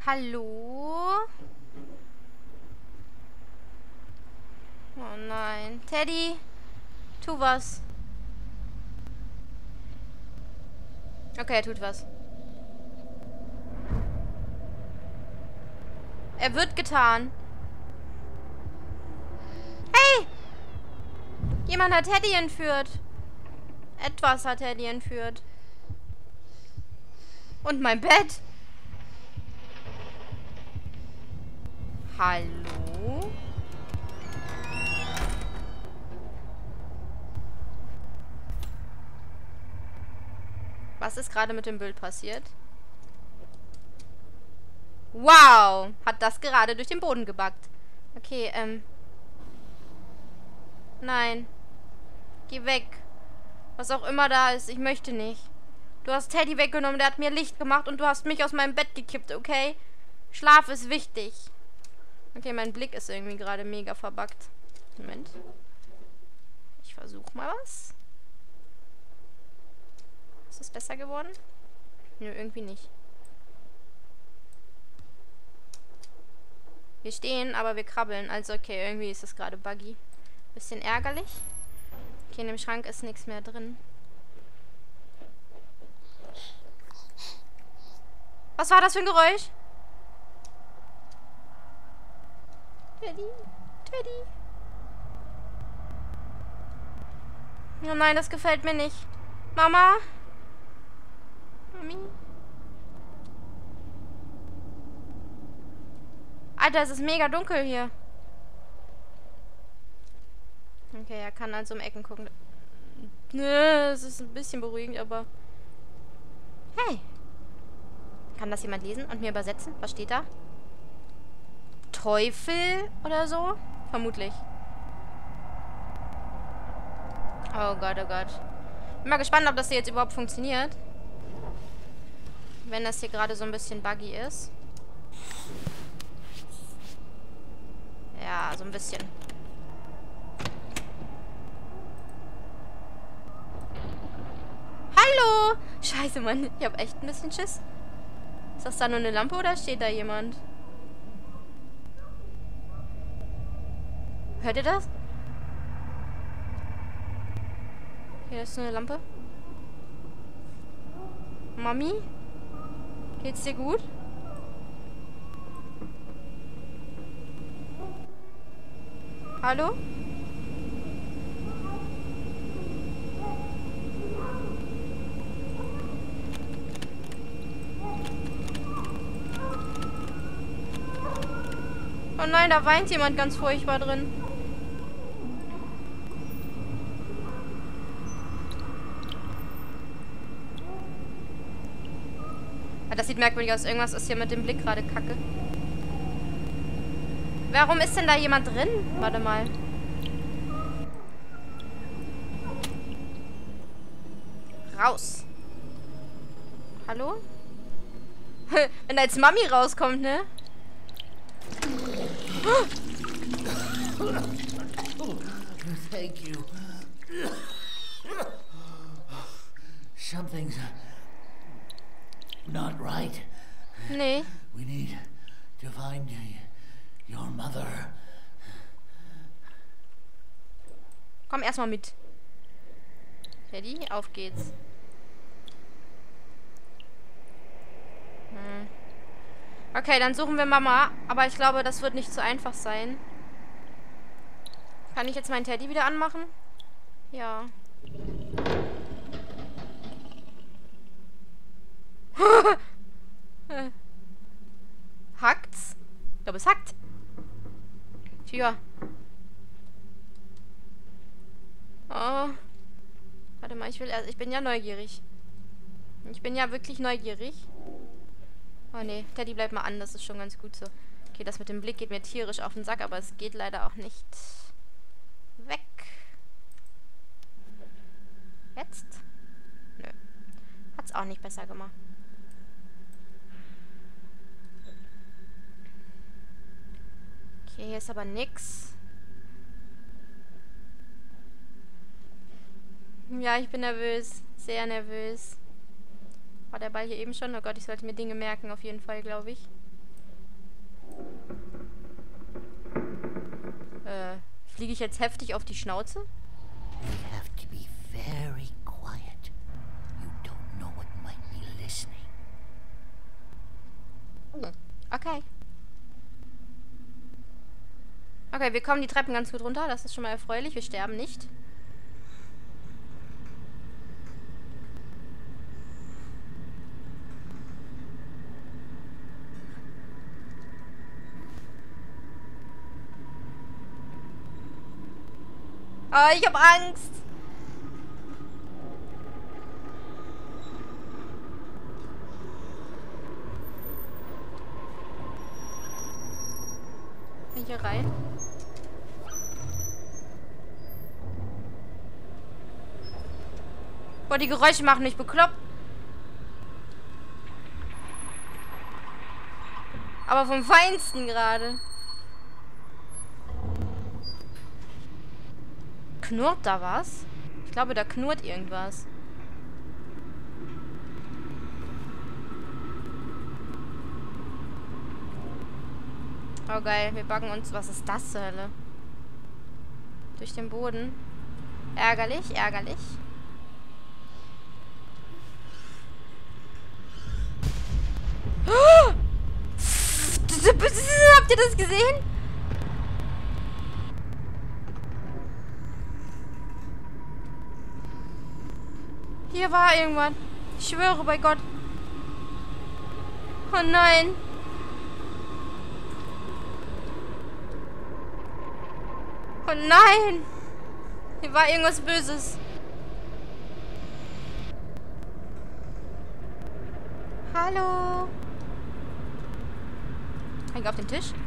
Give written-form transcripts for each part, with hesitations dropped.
Hallo? Oh nein. Teddy, tu was. Okay, er tut was. Er wird getan. Hey! Jemand hat Teddy entführt. Etwas hat Teddy entführt. Und mein Bett. Hallo? Was ist gerade mit dem Bild passiert? Wow! Hat das gerade durch den Boden gebackt. Okay, nein. Geh weg. Was auch immer da ist, ich möchte nicht. Du hast Teddy weggenommen, der hat mir Licht gemacht und du hast mich aus meinem Bett gekippt, okay? Schlaf ist wichtig. Okay, mein Blick ist irgendwie gerade mega verbuggt. Moment. Ich versuche mal was. Ist es besser geworden? Nö, irgendwie nicht. Wir stehen, aber wir krabbeln. Also okay, irgendwie ist es gerade buggy. Bisschen ärgerlich. Okay, in dem Schrank ist nichts mehr drin. Was war das für ein Geräusch? Teddy. Teddy. Oh nein, das gefällt mir nicht. Mama? Mami? Alter, es ist mega dunkel hier. Okay, er kann also um Ecken gucken. Nö, es ist ein bisschen beruhigend, aber... Hey! Kann das jemand lesen und mir übersetzen? Was steht da? Teufel oder so? Vermutlich. Oh Gott, oh Gott. Bin mal gespannt, ob das hier jetzt überhaupt funktioniert. Wenn das hier gerade so ein bisschen buggy ist. Ja, so ein bisschen. Hallo! Scheiße, Mann. Ich habe echt ein bisschen Schiss. Ist das da nur eine Lampe oder steht da jemand? Hört ihr das? Hier ist nur eine Lampe. Mami? Geht's dir gut? Hallo? Oh nein, da weint jemand ganz furchtbar drin. Ah, das sieht merkwürdig aus. Irgendwas ist hier mit dem Blick gerade kacke. Warum ist denn da jemand drin? Warte mal. Raus. Hallo? Wenn da jetzt Mami rauskommt, ne? Thank you. Something's not right. Nee. We need to find your mother. Komm erstmal mit. Teddy, auf geht's. Okay, dann suchen wir Mama. Aber ich glaube, das wird nicht so einfach sein. Kann ich jetzt meinen Teddy wieder anmachen? Ja. Hackt's? Ich glaube, es hackt. Tja. Oh. Warte mal, ich bin ja neugierig. Ich bin ja wirklich neugierig. Oh nee, Teddy, bleib mal an, das ist schon ganz gut so. Okay, das mit dem Blick geht mir tierisch auf den Sack, aber es geht leider auch nicht weg. Jetzt? Nö. Hat's auch nicht besser gemacht. Okay, hier ist aber nix. Ja, ich bin nervös. Sehr nervös. War der Ball hier eben schon? Oh Gott, ich sollte mir Dinge merken, auf jeden Fall, glaube ich. Fliege ich jetzt heftig auf die Schnauze? You have to be very quiet. You don't know what might be listening. Okay. Okay, wir kommen die Treppen ganz gut runter. Das ist schon mal erfreulich. Wir sterben nicht. Oh, ich hab Angst. Bin ich hier rein? Boah, die Geräusche machen mich bekloppt. Aber vom Feinsten gerade. Knurrt da was? Ich glaube, da knurrt irgendwas. Oh geil, wir backen uns... Was ist das zur Hölle? Durch den Boden. Ärgerlich, ärgerlich. Oh! Habt ihr das gesehen? Hier war irgendwann. Ich schwöre bei Gott. Oh nein. Oh nein. Hier war irgendwas Böses. Hallo. Häng auf den Tisch.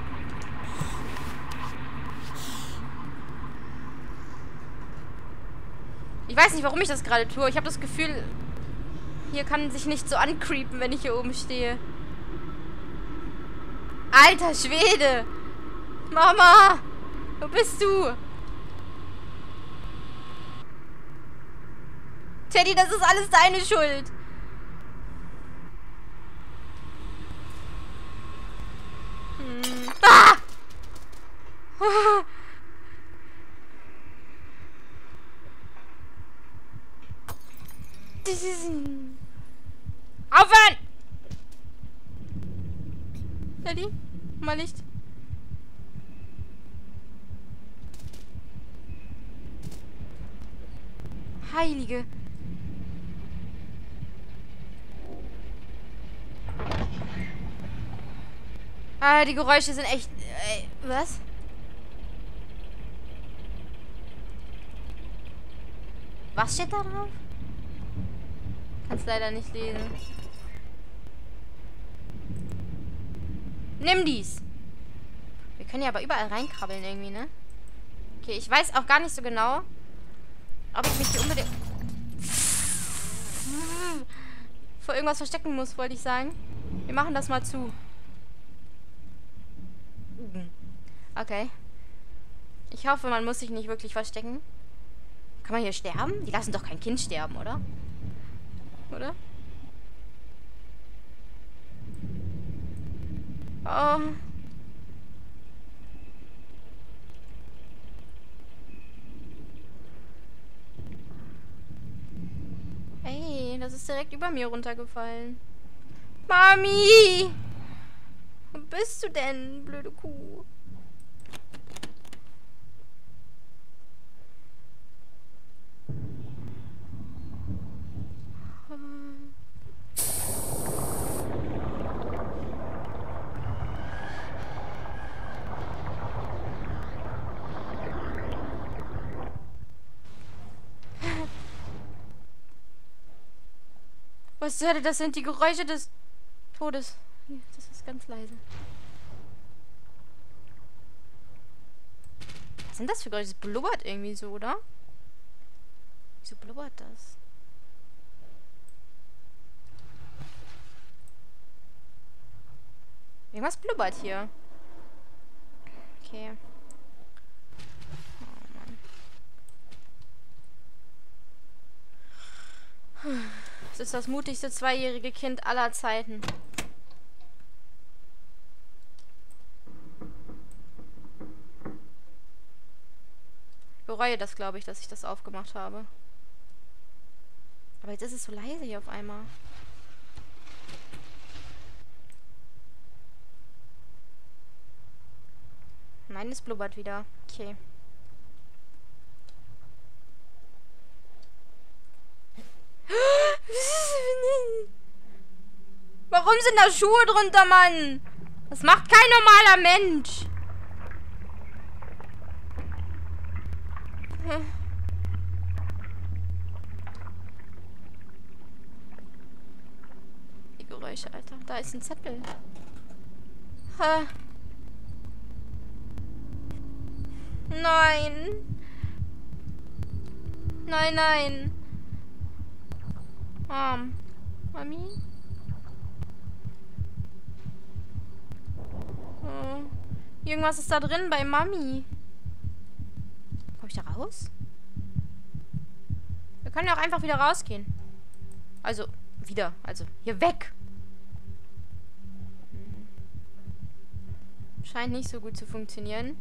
Ich weiß nicht, warum ich das gerade tue. Ich habe das Gefühl, hier kann sich nicht so ancreepen, wenn ich hier oben stehe. Alter Schwede! Mama! Wo bist du? Teddy, das ist alles deine Schuld. Ah! Aufhören! Teddy, mal Licht. Heilige. Ah, die Geräusche sind echt... was? Was steht da drauf? Kann's leider nicht lesen. Nimm dies. Wir können ja aber überall reinkrabbeln irgendwie, ne? Okay, ich weiß auch gar nicht so genau, ob ich mich hier unbedingt vor irgendwas verstecken muss, wollte ich sagen. Wir machen das mal zu. Okay. Ich hoffe, man muss sich nicht wirklich verstecken. Kann man hier sterben? Die lassen doch kein Kind sterben, oder? Oder? Oh. Ey, das ist direkt über mir runtergefallen. Mami! Wo bist du denn, blöde Kuh? Was soll das? Sind die Geräusche des Todes. Das ist ganz leise. Was sind das für Geräusche? Das blubbert irgendwie so, oder? Wieso blubbert das? Irgendwas blubbert hier. Okay. Oh Mann. Das ist das mutigste 2-jährige Kind aller Zeiten. bereue das, glaube ich, dass ich das aufgemacht habe. Aber jetzt ist es so leise hier auf einmal. Nein, es blubbert wieder. Okay. Warum sind da Schuhe drunter, Mann? Das macht kein normaler Mensch. Die Geräusche, Alter. Da ist ein Zettel. Nein. Nein, nein. Mami? Oh. Irgendwas ist da drin bei Mami. Komm ich da raus? Wir können ja auch einfach wieder rausgehen. Also, wieder. Also, hier weg. Scheint nicht so gut zu funktionieren.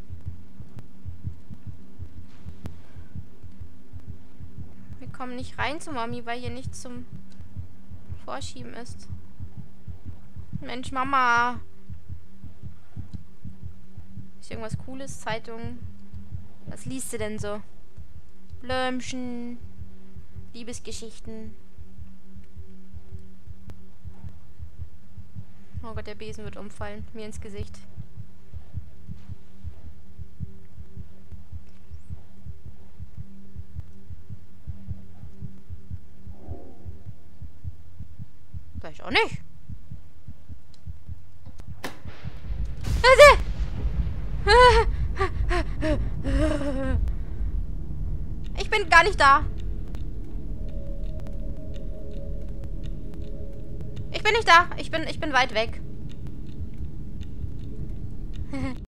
Wir kommen nicht rein zu Mami, weil hier nichts zum Vorschieben ist. Mensch, Mama. Ist irgendwas Cooles? Zeitung? Was liest du denn so? Blömchen. Liebesgeschichten. Oh Gott, der Besen wird umfallen. Mir ins Gesicht. Sag ich auch nicht. Ich bin gar nicht da. Ich bin nicht da. Ich bin weit weg.